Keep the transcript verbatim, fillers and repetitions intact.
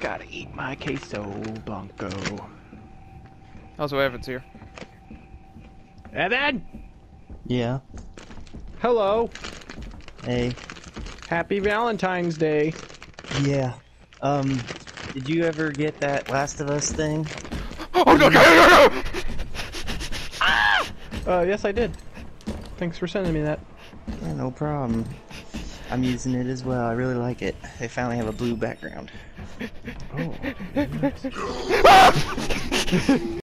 Gotta eat my queso blanco. Also, Evan's here. Evan! Yeah. Hello. Hey. Happy Valentine's Day. Yeah. Um, did you ever get that Last of Us thing? Oh no, no, no, no! Uh, yes, I did. Thanks for sending me that. Yeah, no problem. I'm using it as well. I really like it. They finally have a blue background. Oh, nice.